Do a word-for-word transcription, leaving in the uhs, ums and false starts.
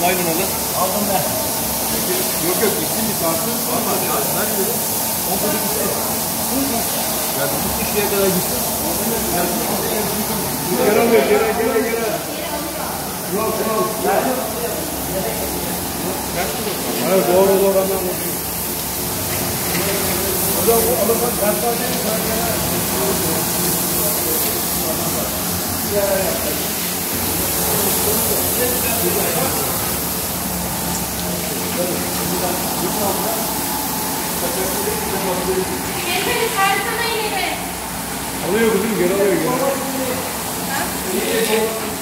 Aynen öyle. Aldım ben. Yok yok gitti mi kartı? Var ya. Ben dedim. O da gitti. Ya bu kişiye kadar gitti. Gel alıyor. Gel gel gel. Şural şural. Evet doğru doğru anlamadım. Hocam bu adamın kartlar değil mi? Efendim Serkan'a inelim. Alıyor kızım gel alıyor gel. Ha?